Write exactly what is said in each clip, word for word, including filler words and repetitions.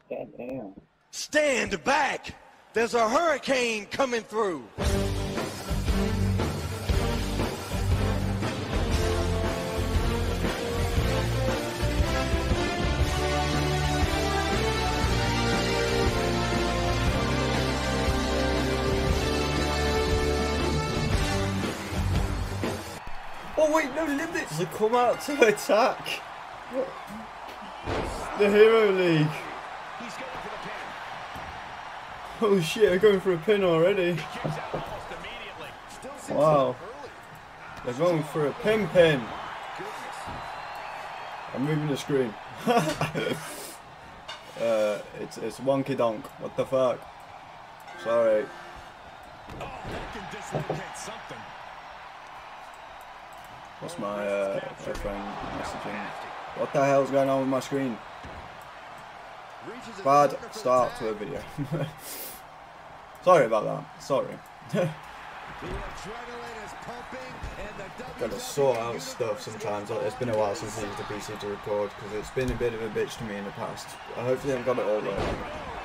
Goddamn. Stand back! There's a hurricane coming through! Oh wait, no limits! They come out to attack! What? The Hero League! Oh shit, they're going for a pin already. Wow. They're going for a pin pin. I'm moving the screen. uh, it's, it's wonky donk. What the fuck? Sorry. What's my uh, friend messaging? What the hell's going on with my screen? Bad start to a video. Sorry about that. Sorry. Gotta sort out stuff sometimes. It's been a while since I used the P C to record because it's been a bit of a bitch to me in the past. I hopefully I've got it all right.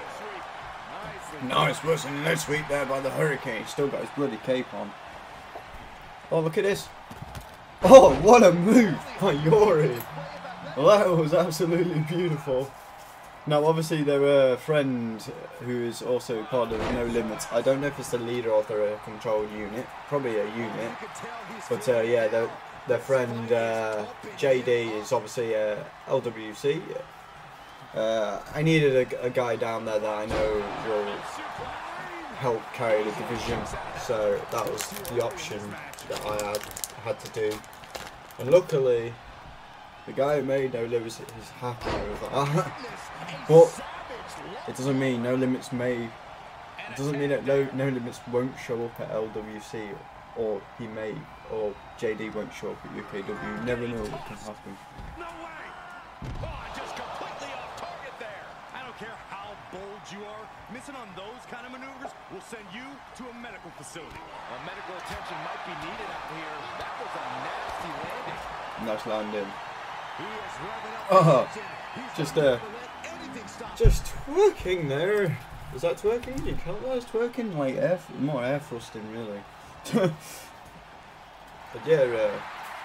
Nice worse than no sweep there by the Hurricane. Still got his bloody cape on. Oh, look at this. Oh, what a move by Yori. Well, that was absolutely beautiful. Now, obviously, their uh, friend, who is also part of No Limits, I don't know if it's the leader of their uh, control unit, probably a unit, but uh, yeah, their, their friend uh, J D is obviously uh, L W C. Uh, I needed a, a guy down there that I know will help carry the division, so that was the option that I had, had to do. And luckily, the guy who made No Limits is happy with that. But it doesn't mean No Limits may. It doesn't mean that No No Limits won't show up at L W C, or he may, or J D won't show up at U K W. You never know what can happen. No way! Oh, just completely off target there. I don't care how bold you are. Missing on those kind of maneuvers will send you to a medical facility. Well, medical attention might be needed out here. That was a nasty landing. Nice landing. Oh, just uh, just twerking there. Is that twerking? You count that as twerking? Like air, more air thrusting, really. But yeah, uh,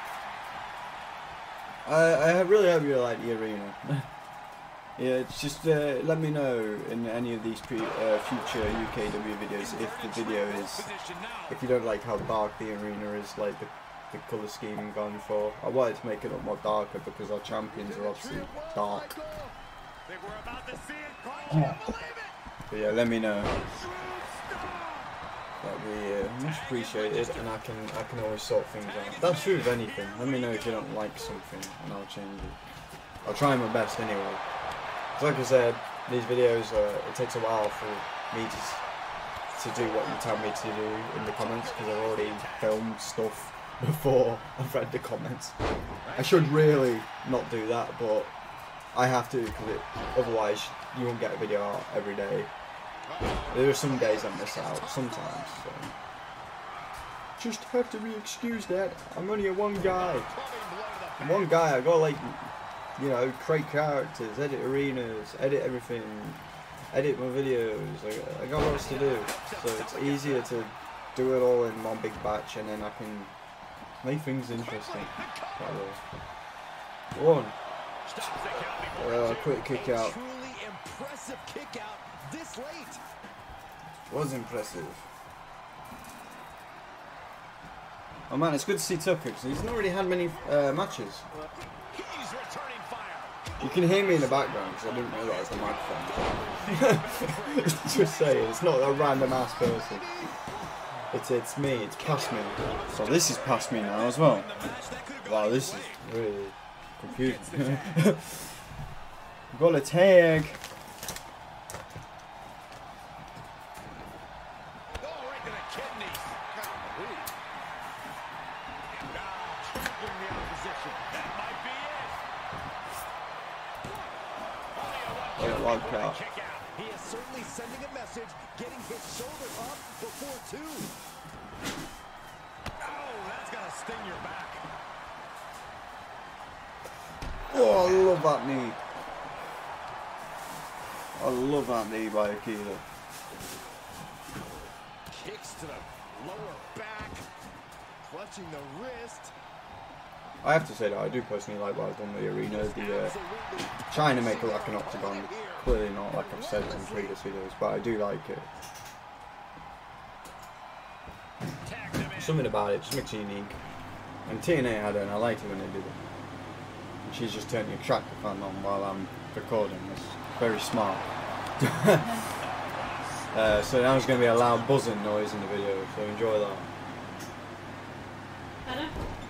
I I really hope you like the arena. Yeah, it's just uh, let me know in any of these pre, uh, future U K W videos if the video is, if you don't like how dark the arena is, like the the colour scheme gone for. I wanted to make it a lot more darker because our champions are obviously dark. But yeah, let me know. That'd be uh, much appreciated, and I can I can always sort things out. That's true of anything. Let me know if you don't like something, and I'll change it. I'll try my best anyway. Like I said, these videos, uh, it takes a while for me to, to do what you tell me to do in the comments, because I've already filmed stuff before I've read the comments. I should really not do that, but I have to, because otherwise you won't get a video out every day. There are some days I miss out, sometimes, so just have to be excused that. I'm only a one guy. I'm one guy, I got like, you know, create characters, edit arenas, edit everything, edit my videos. I, I got lots to do, so it's easier to do it all in one big batch, and then I can make things interesting. One. Uh, quick kick out. Was impressive. Oh man, it's good to see Tucker because he's not really had many uh, matches. You can hear me in the background because I didn't realise the microphone. Just saying, it's not a random ass person. It's it's me, it's past me. So this is past me now as well. Wow, this is really confusing. We've got a tag. Out. He is certainly sending a message, getting his shoulder up before two. Oh, that's gonna sting your back. Oh, I love that knee. I love that knee by Akira. Kicks to the lower back, clutching the wrist. I have to say that I do personally like what I've done with the arena. The uh, trying to make it like an octagon, clearly not like I've said in previous videos, but I do like it. Something about it just makes it unique. And T N A had it, and I liked it when they did it. And she's just turning the tractor fan on while I'm recording. It's very smart. uh, so now there's going to be a loud buzzing noise in the video, so enjoy that. Better?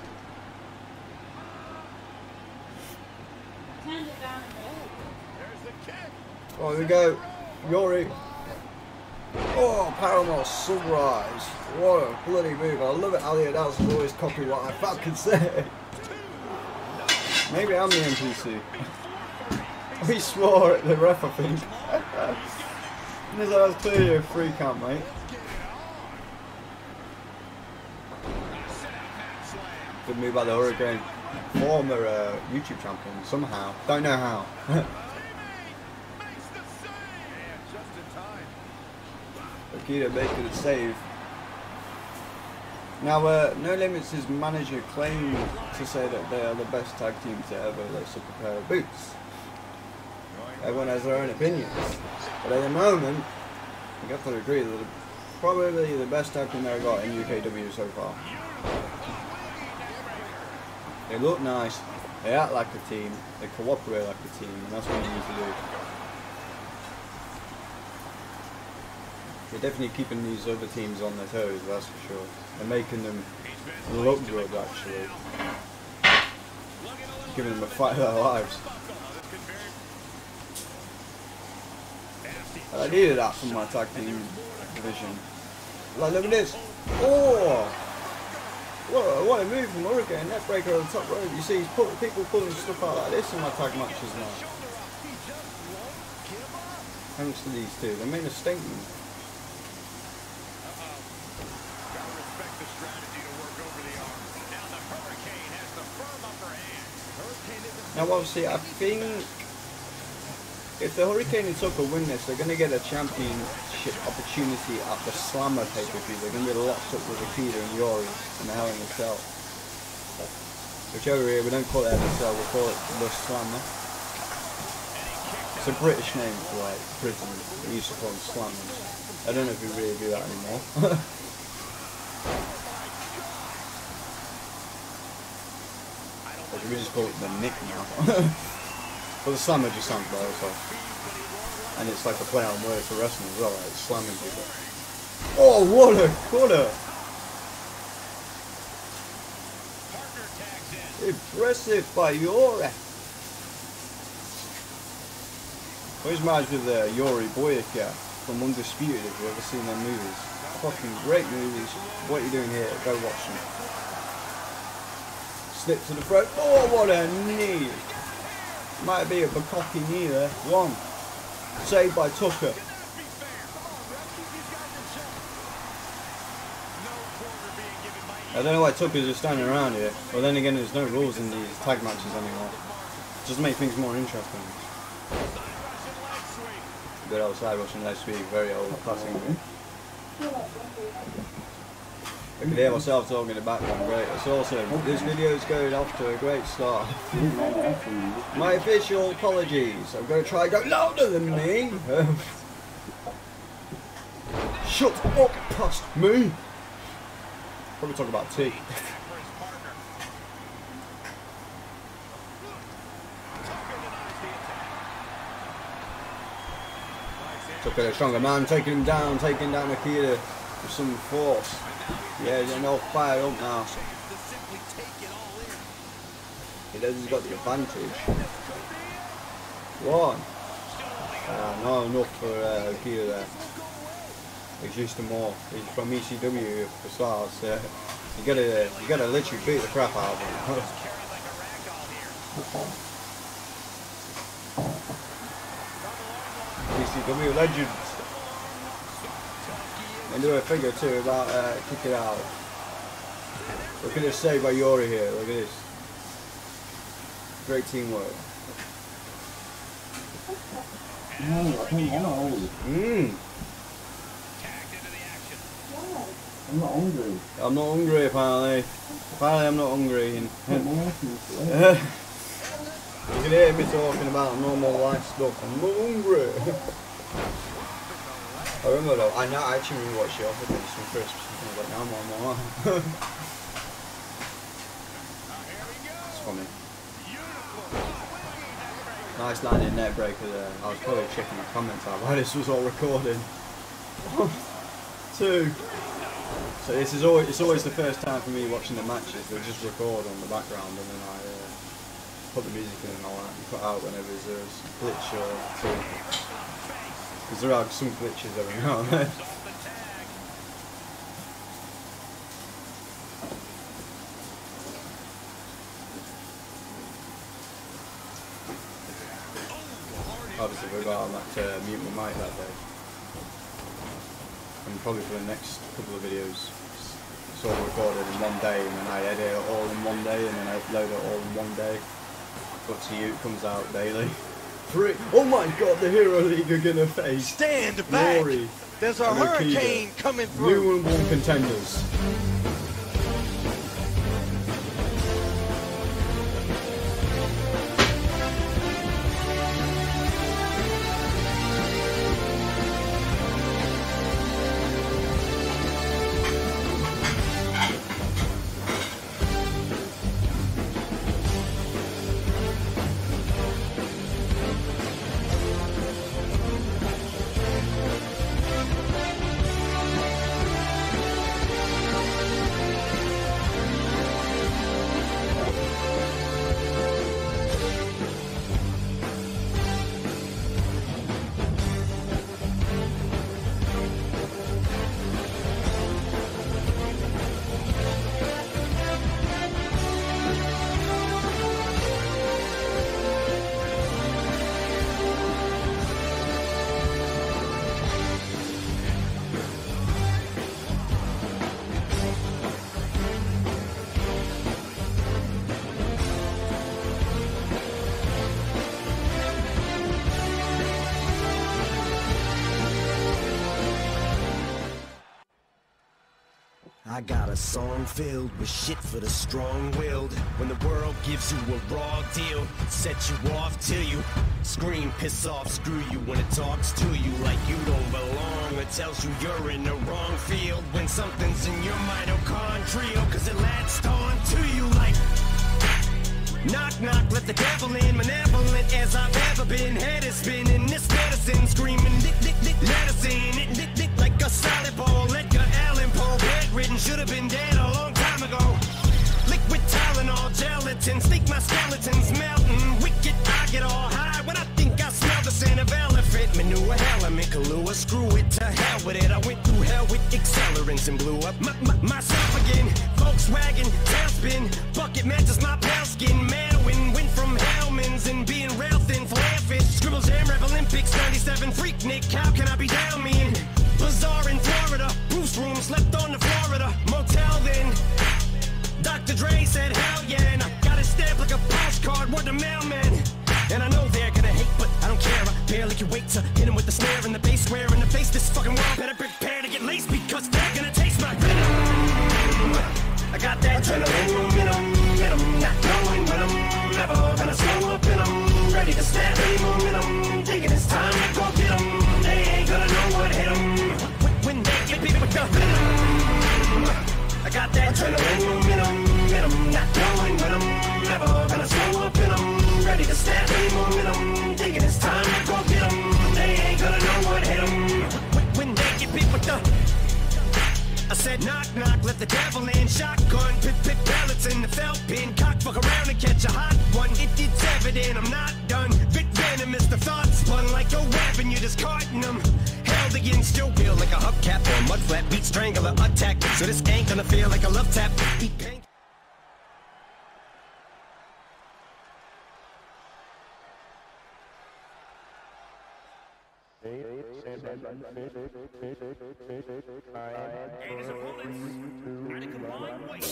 Turned it down a bit. There's the kick. Oh, here we go. Yori. Oh, Paramore Sunrise. What a bloody move. I love it. Ali Adals always copy what I fucking say. Maybe I'm the N P C. We swore at the ref, I think. That was clearly a free count, mate. Good move by the Hurricane. Former uh, YouTube champion, somehow. Don't know how. Akira making the save. Now, uh, No Limits' manager claimed to say that they are the best tag team to ever lace up a pair of boots. Everyone has their own opinions, but at the moment, I have to agree that they're probably the best tag team they've got in U K W so far. They look nice, they act like a team, they cooperate like a team, and that's what you need to do. They're definitely keeping these other teams on their toes, that's for sure. They're making them look good, actually. Giving them a fight of their lives. And I needed that from my tag team division. Like, look at this. Oh! What a, what a move from Hurricane. Net breaker on the top rope. You see, put, people pulling stuff out like this in my tag matches now. Thanks to these two. They made a statement. Now obviously I think if the Hurricane and Tucker win this, they're going to get a championship opportunity at the Slammer pay-per-view. They're going to be locked up with Akira and Yori in the Hell in a Cell. Which over here, we don't call it Hell in a Cell, we call it the Slammer. It's a British name for like Britain. We used to call them Slammers. I don't know if we really do that anymore. We just call it the Nick now. But the Slammer just sounds better, so. And it's like a play on words for wrestling as well, like slamming people. Oh, what a cutter! Impressive by Yori. Always reminds me of the Yori Boyaka from Undisputed, if you've ever seen their movies. Fucking great movies. What are you doing here? Go watch them. Slip to the throat. Oh, what a knee! Might be a Bukkake knee there. One. Saved by Tucker. I don't know why Tucker's just standing around here. Well, then again, there's no rules in these tag matches anymore. Just make things more interesting. Good old side Russian last week. Very old classic. We can hear myself talking in the background, great. It's awesome. This video is going off to a great start. My official apologies. I'm going to try and go louder than me. Shut up past me. Probably talk about tea. Took a stronger man, taking him down, taking down Akira with some force. Yeah, they're all fired up now. He knows he's got the advantage. One. Uh, not enough for uh, Akira there. He's used to more. He's from E C W for stars. So you gotta, you gotta literally beat the crap out of him. E C W legends. And do a figure too about uh, kick it out. Look at this save by Yori here. Look at this. Great teamwork. No, I don't want to. Mmm. I'm not hungry. I'm not hungry apparently. Apparently I'm not hungry. And you can hear me talking about normal life stuff. I'm not hungry. I remember though, I know I actually remember what she offered me, some crisps, and I was like, no, more, more. It's funny. Nice landing net breaker there. I was probably checking my comments out while this was all recording. One, two. So this is always, it's always the first time for me watching the matches. They just record on the background and then I uh, put the music in and all that and cut out whenever there's a glitch or two. Because there are some glitches every now and then. Obviously we got on that uh, mute my mic that day. And probably for the next couple of videos, it's all recorded in one day and then I edit it all in one day and then I upload it all in one day. But to you it comes out daily. Three. Oh my god, the Hero League are gonna face Stand back. Rory. There's a and hurricane Akida. coming through. New and one contenders. I got a song filled with shit for the strong-willed. When the world gives you a raw deal, set you off till you scream, piss off, screw you. When it talks to you like you don't belong, it tells you you're in the wrong field. When something's in your mitochondrial, cause it latched on to you like knock, knock, let the devil in. Malevolent as I've ever been. Head is spinning, this medicine screaming, dick, dick, dick, medicine. It dick, dick, like a solid ball. Edgar Allan Poe, bedridden, should have been dead a long time ago. Liquid Tylenol, gelatin, sneak my skeletons melting. Wicked, I get all high when I think I smell the scent of elephant manure. Element, Kahlua, screw it, to hell with it. I went through hell with accelerants and blew up my, my, myself again. Volkswagen, tailspin, bucket matches my pale skin. Manwin, went from Hellman's and being rail thin, flare fish. Scribbles, Jam, Rap Olympics, ninety-seven, Freak Nick, how can I be down me in? Bazaar in Florida, Bruce room, slept on the Florida motel then. Doctor Dre said hell yeah, and I got it stamped like a postcard, word to mailman. And I know they're gonna hate, but I don't care. I barely can wait to hit him with the snare and the bass square in the face. This fucking world better prepare to get laced because they're gonna taste my venom. I got that adrenaline momentum, momentum, not knowing when I'm never gonna slow up and I'm ready to stab any momentum. Thinking it's time to go get 'em. They ain't gonna know what hit 'em. When they get beat with the venom, I got that adrenaline momentum, momentum, not knowing when I'm never gonna slow up and I'm ready to stab any momentum. Thinking it's time to go get 'em. They ain't gonna know what hit 'em. When they get beat with the, I said knock knock, let the devil in. Shotgun, pit pit pellets in the felt pin. Cock fuck around and catch a hot one. It, it's evident I'm not done. Bit venomous, the thought spun like a weapon. You're discarding them. Held against your will like a hubcap or mud flat. Beat strangler attack. So this ain't gonna feel like a love tap. Eat pain. And his opponents, ready to combine weight.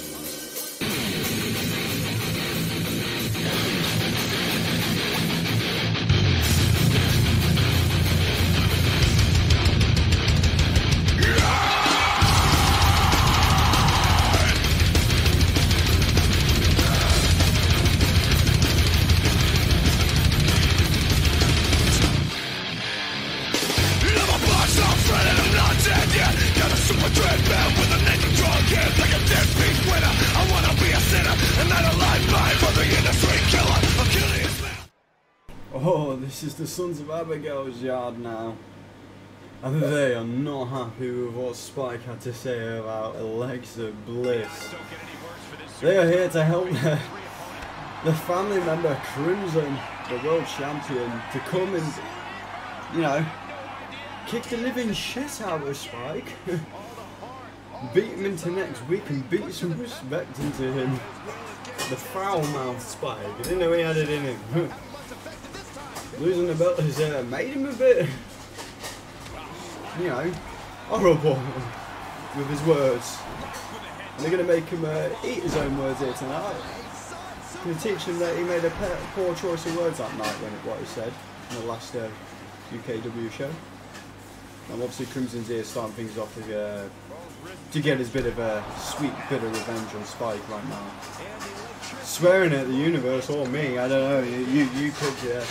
this is the Sons of Abigail's yard now. And they are not happy with what Spike had to say about Alexa Bliss. They are here to help their, their family member Crimson, the world champion, to come and, you know, kick the living shit out of Spike. Beat him into next week and beat some respect into him. The foul-mouthed Spike. I didn't know he had it in him. Losing the belt has uh, made him a bit, you know, horrible with his words. And they're going to make him uh, eat his own words here tonight. Going to teach him that he made a poor choice of words that night when it, what he said in the last uh, U K W show. And obviously Crimson's here starting things off with, uh, to get his bit of a sweet bit of revenge on Spike right now. Swearing at the universe or me, I don't know, you you, you could, yeah.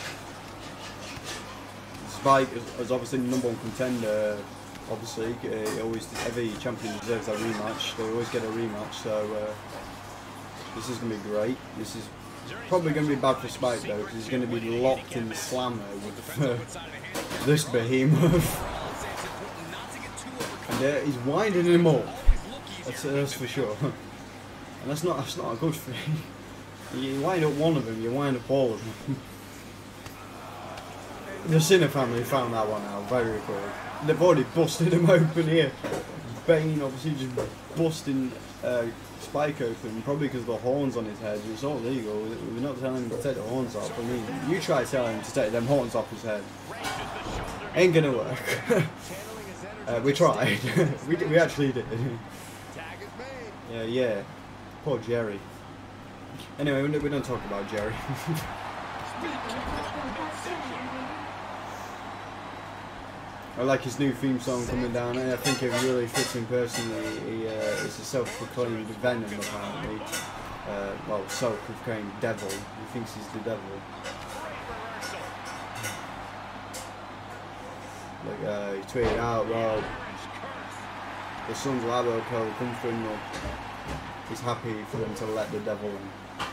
Spike is, is obviously the number one contender, obviously, uh, always, every champion deserves a rematch, they always get a rematch, so uh, this is going to be great. This is probably going to be bad for Spike though, because he's going to be locked in the slammer with uh, this behemoth. And uh, he's winding him up, that's, uh, that's for sure. And that's not, that's not a good thing. You wind up one of them, you wind up all of them. The Sinner family found that one out very quick. They've already busted him open here. Bane obviously just busting uh, Spike open, probably because of the horns on his head. It's all legal. We're not telling him to take the horns off. I mean, you try telling him to take them horns off his head. Ain't gonna work. uh, we tried. we, we actually did. Yeah, yeah. Poor Jerry. Anyway, we don't talk about Jerry. I like his new theme song coming down, and I think it really fits him personally. He uh, is a self-proclaimed Venom, apparently. Uh, well, self-proclaimed devil. He thinks he's the devil. Like, uh, he tweeted out, well, the Sons of Abigail come for him. He's happy for them to let the devil in.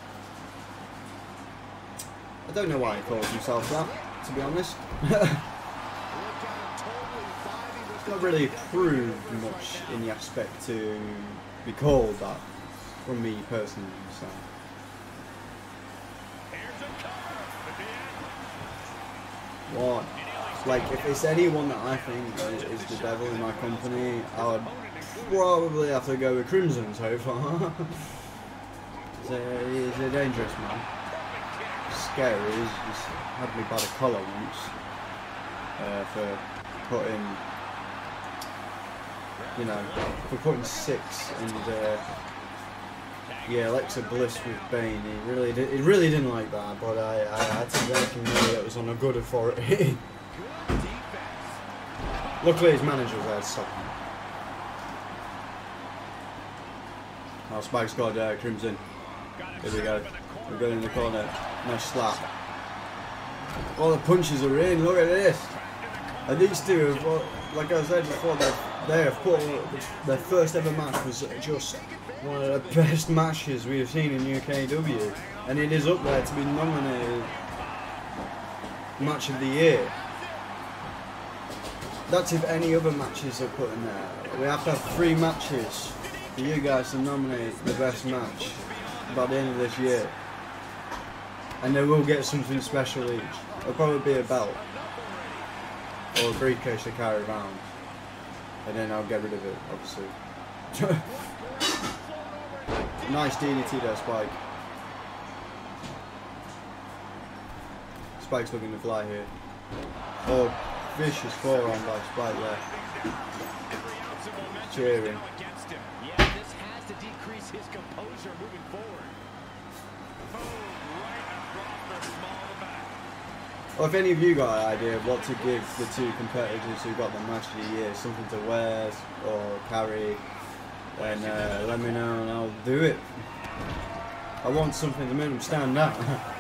I don't know why he calls himself that, to be honest. It's not really proved much in the aspect to be called that from me personally. So. What? Like, if it's anyone that I think is, is the devil in my company, I would probably have to go with Crimson so far. he's, a, he's a dangerous man. Scary. He's, he's had me by the collar once uh, for putting, you know, for putting six and uh, yeah, Alexa Bliss with Bane. He really did. He really didn't like that, but I, I had to make him know that it was on a good authority. Luckily, his manager was there to stop him. Now Spike's got uh, Crimson. Here we go. We're going in the corner. Nice slap. All the punches are in. Look at this. And these two, have, well, like I said before, they have put their first ever match was just one of the best matches we have seen in U K W, and it is up there to be nominated Match of the Year. That's if any other matches are put in there. We have to have three matches for you guys to nominate the best match by the end of this year. And they will get something special each. It'll probably be a belt. Or a briefcase to carry around. And then I'll get rid of it, obviously. Nice D D T there, Spike. Spike's looking to fly here. Oh. Vicious forearm by Spike there. Cheering. Yeah, this has to decrease his composure moving forward. Well, if any of you got an idea of what to give the two competitors who got the match of the year, something to wear or carry, then uh, let me know and I'll do it. I want something to make them stand out.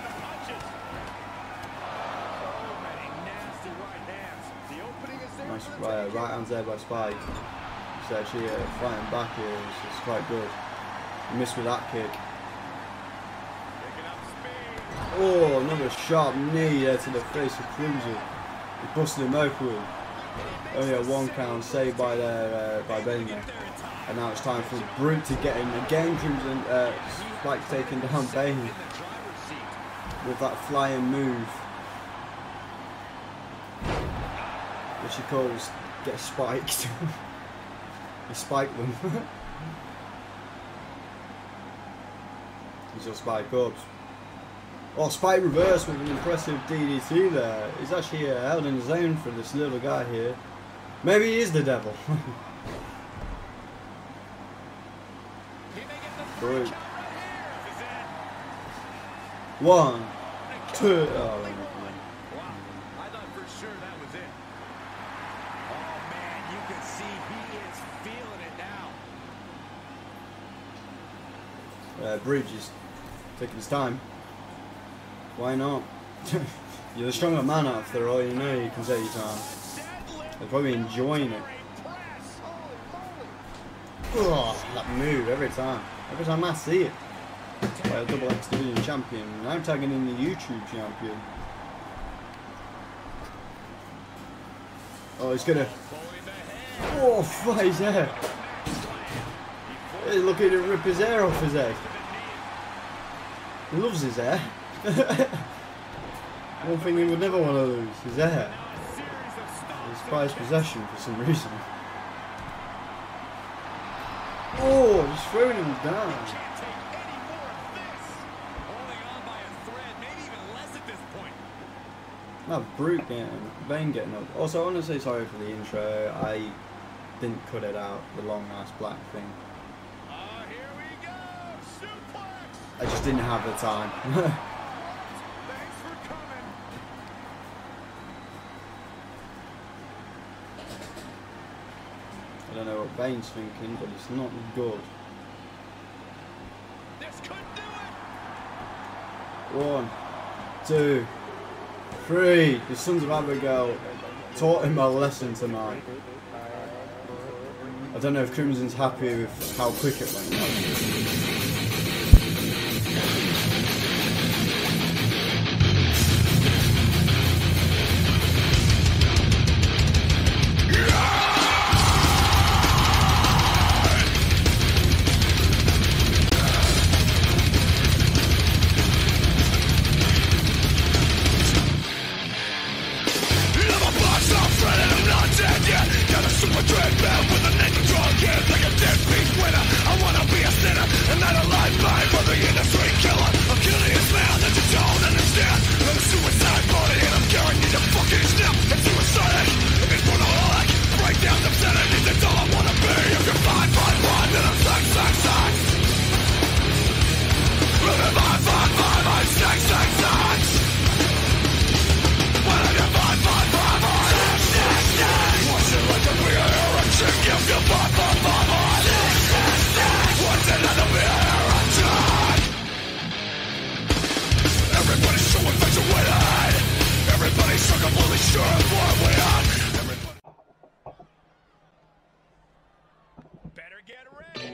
Nice uh, right hands there by Spike. He's actually uh, fighting back here, it's, it's quite good. He missed with that kick. Oh, another sharp knee there to the face of Crimson. He busted him open. Only a one count saved by their uh, by Bane there. And now it's time for Brute to get in again. Crimson uh, Spike taking down Bane with that flying move, which he calls get spiked. He spiked them. He's just spike up. Oh, spike reverse with an impressive D D T there. He's actually uh, held in his own for this little guy here. Maybe he is the devil. Brute. One, two. Oh, I thought for sure that was it. Oh man, you can see he is feeling it now. Uh, Brute just taking his time. Why not? You're the stronger man after all, you know you can take your time. They're probably enjoying it. Oh, that move every time. Every time I see it. By a double X Division champion. And I'm tagging in the YouTube champion. Oh, he's gonna. Oh, fuck his hair. He's looking to rip his hair off his head. He loves his hair. One thing he would never want to lose, his hair. His prized possession for some reason. Oh, just throwing him down. Now Brute getting, Bane getting up. Also, I want to say sorry for the intro. I didn't cut it out, the long ass black thing. Uh, here we go. Suplex. I just didn't have the time. Thanks for coming. I don't know what Bane's thinking, but it's not good. This could do One, two, three. The Sons of Abigail taught him a lesson tonight. I don't know if Crimson's happy with how quick it went. Better get ready.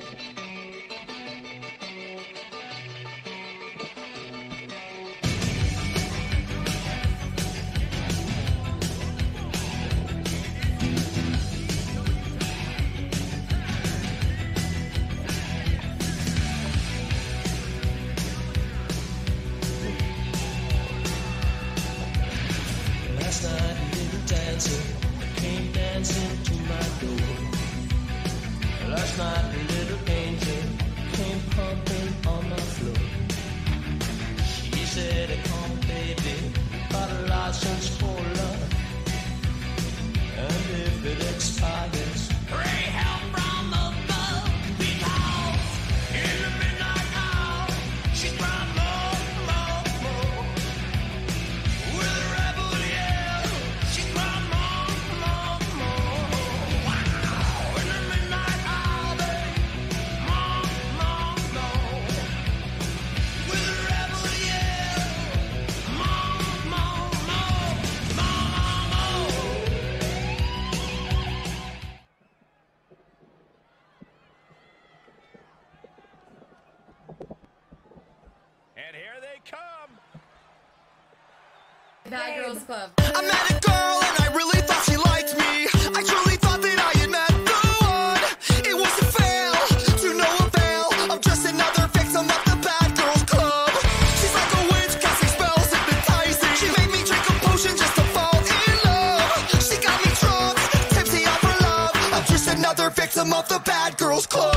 Last night, a little dancer came dancing to my door. Last night, a little angel came pumping on my floor. She said, "Come, baby, got a license for love, and if it expires, pray help from above, because in the midnight hour, she cried more, more, more. With a rebel yell, she cried more, more, more. Wow, in the midnight hour, babe, more, more, more. With a rebel yell, more, more, more, more, more. And here they come. Bad Girls Club. I met a girl and I really thought she liked me. I truly thought that I had met the one. It was a fail, to no avail. I'm just another victim of the Bad Girls Club. She's like a witch, casting spells, hypnotizing. She made me drink a potion just to fall in love. She got me drunk, tipsy off her love. I'm just another victim of the Bad Girls Club.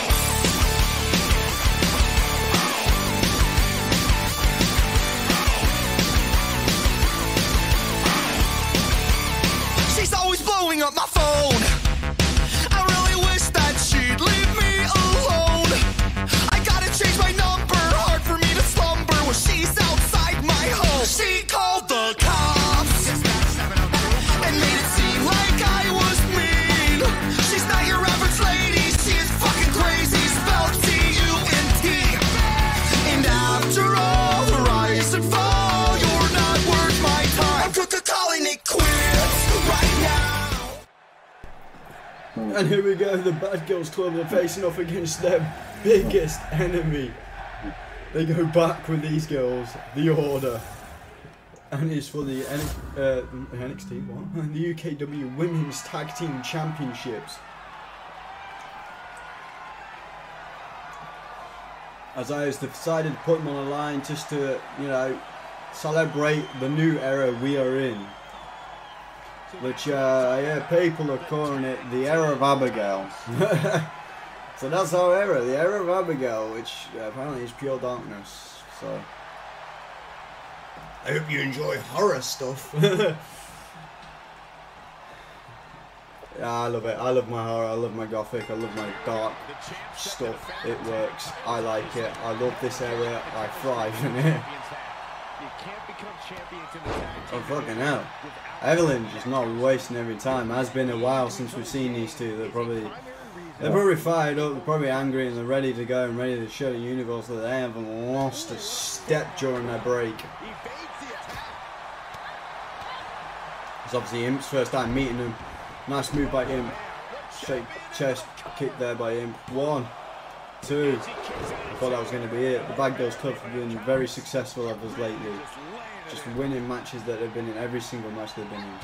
Blowing up my phone. I really wish that she'd leave me alone. I gotta change my number, hard for me to slumber when she's outside my home. She called the cops and made it seem like I was mean. She's not your average lady, she is fucking crazy, spelled T U N T. And after all the rise and fall, you're not worth my time. I'm calling it quits right now. And here we go, the Bad Girls Club are facing off against their biggest enemy. They go back with these girls, the Order. And it's for the N uh, N X T, what? The U K W Women's Tag Team Championships. As I has decided to put them on the line just to, you know, celebrate the new era we are in. Which, uh, yeah, people are calling it the era of Abigail. So that's our era, the era of Abigail, which uh, apparently is pure darkness. So, I hope you enjoy horror stuff. Yeah, I love it. I love my horror, I love my gothic, I love my dark stuff. It works. I like it. I love this era. I thrive in it. Oh fucking hell. Evelyn just not wasting every time. It has been a while since we've seen these two. They're probably they're probably fired up, they're probably angry, and they're ready to go and ready to show the universe that they haven't lost a step during their break. It's obviously Imp's first time meeting them. Nice move by Imp. Straight chest kick there by Imp. One, two. I thought that was going to be it. The Bad Girls Club have been very successful of us lately. Just winning matches that they've been in, every single match they've been in.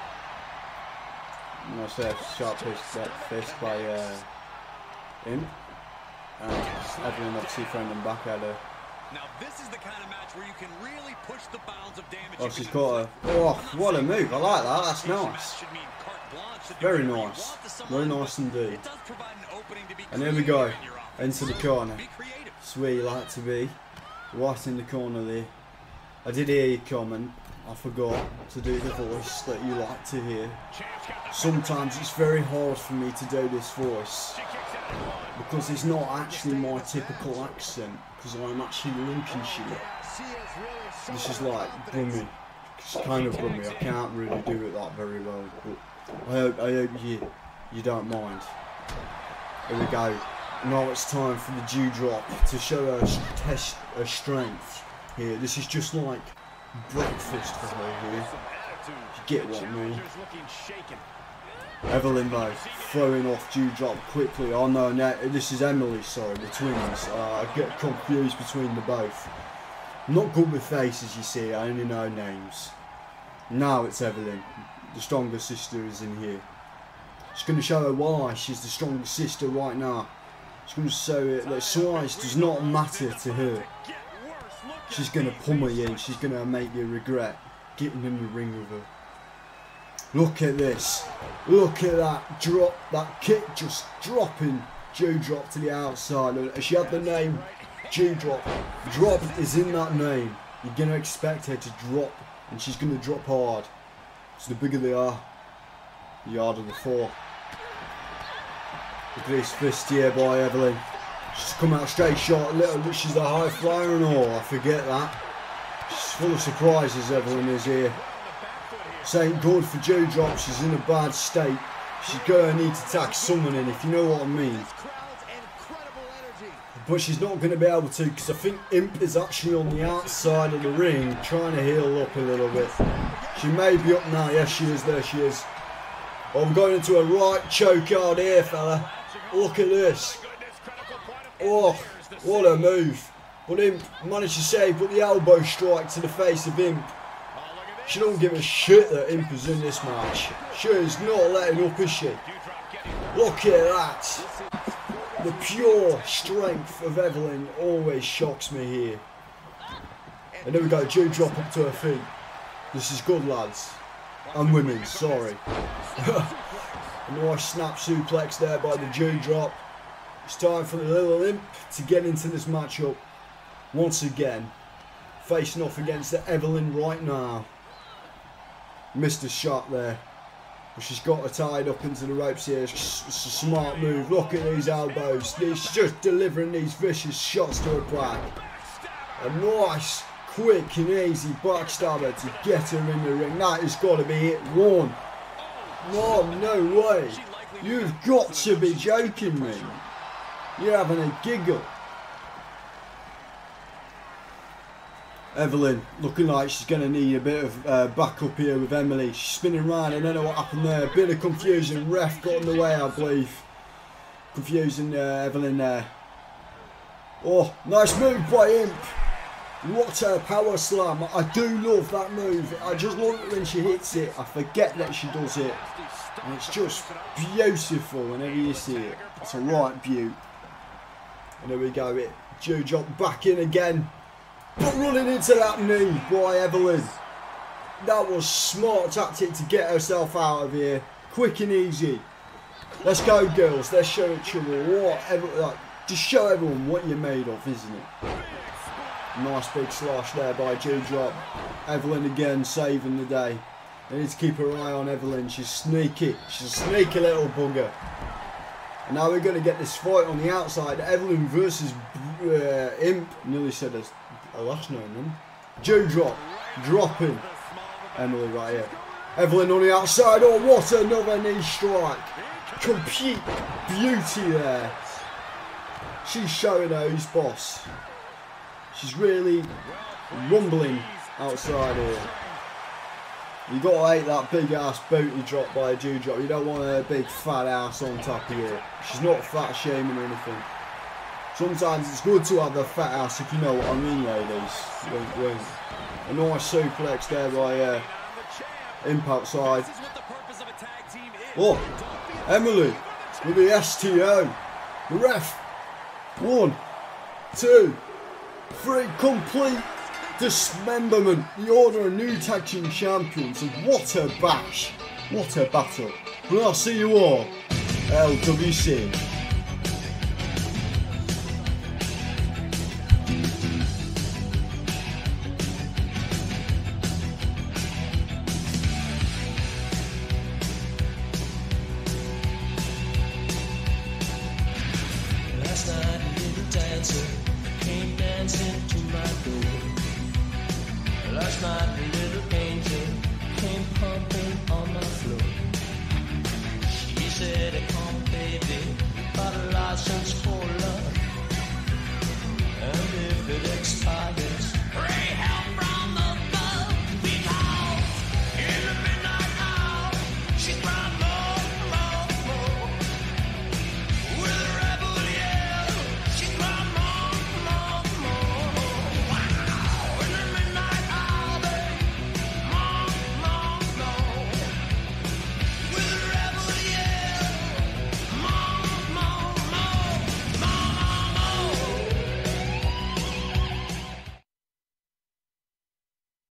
Nice uh, sharp fist, that fist by uh, Imp. And Evelyn obviously throwing them back at her. Now this is the kind of match where you can really push the bounds of damage. Oh, she's caught her. Oh, what a move. I like that. That's nice. Very nice. Very nice indeed. And here we go. Into the corner. That's where you like to be. Right in the corner there. I did hear you comment. I forgot to do the voice that you like to hear. Sometimes it's very hard for me to do this voice because it's not actually my typical accent, because I'm actually Lincolnshire. This is like Brummie. It's kind of Brummie. I can't really do it that very well, but I hope, I hope you, you don't mind. Here we go. Now it's time for the dewdrop to show her test her strength. Here, this is just like breakfast for her here. You get what I mean? Evelyn though, throwing off dewdrop quickly. Oh no, no, this is Emily, sorry, the twins. Uh, I get confused between the both. I'm not good with faces, you see, I only know names. Now it's Evelyn. The stronger sister is in here. She's going to show her why she's the stronger sister right now. She's going to show it that size does not matter to her. She's going to pummel you and she's going to make you regret getting in the ring with her. Look at this. Look at that drop, that kick just dropping Dewdrop to the outside. And she had the name Dewdrop. Drop is in that name. You're going to expect her to drop, and she's going to drop hard. So the bigger they are, the harder the fall. Look at this fist here by Evelyn. She's come out straight shot, little, she's a high flyer and all, I forget that. She's full of surprises, Evelyn is here. This ain't good for Dewdrop, she's in a bad state. She's going to need to tack someone in, if you know what I mean. But she's not going to be able to, because I think Imp is actually on the outside of the ring, trying to heal up a little bit. She may be up now, yes she is, there she is. Oh, I'm going into a right choke out here, fella. Look at this. Oh, what a move. But Imp managed to save, but the elbow strike to the face of Imp. She don't give a shit that Imp is in this match. She is not letting up, is she? Look at that. The pure strength of Evelyn always shocks me here. And there we go, Dewdrop up to her feet. This is good, lads. And women, sorry. A nice snap suplex there by the Dewdrop. It's time for the little Imp to get into this matchup. Once again, facing off against the Evelyn right now. Missed a shot there. But she's got her tied up into the ropes here. It's a smart move. Look at these elbows. She's just delivering these vicious shots to her back. A nice, quick and easy backstabber to get her in the ring. That has got to be hit one. No, no way. You've got to be joking me. You're having a giggle. Evelyn looking like she's going to need a bit of uh, backup here with Emily. She's spinning around. I don't know what happened there. A bit of confusion. Ref got in the way, I believe. Confusing uh, Evelyn there. Oh, nice move by Imp. What a power slam. I do love that move. I just love it when she hits it. I forget that she does it. And it's just beautiful whenever you see it. It's a right beaut. And there we go. It Dewdrop back in again. But running into that knee by Evelyn. That was smart tactic to get herself out of here. Quick and easy. Let's go, girls. Let's show each other what ever, like, just show everyone what you're made of, isn't it? Nice big slash there by Dewdrop. Evelyn again saving the day. They need to keep her eye on Evelyn. She's sneaky. She's a sneaky little bugger. And now we're going to get this fight on the outside. Evelyn versus uh, Imp. Nearly said a, a last name then. Dewdrop dropping Emily right here. Evelyn on the outside. Oh, what another knee strike. Complete beauty there. She's showing her who's boss. She's really rumbling outside here. You gotta hate that big ass booty drop by a Dewdrop. You don't want a big fat ass on top of you. She's not fat shaming or anything. Sometimes it's good to have a fat ass, if you know what I mean, ladies. Wink, wink. A nice suplex there by uh, Imp outside. Oh, Emily with the S T O. The ref. One, two, three. Complete dismemberment. The Order of New Tag Team Champions. And what a bash. What a battle. But I'll see you all. L W C. Last night a little dancer came dancing to my door. Last night a little angel came pumping on my floor. She said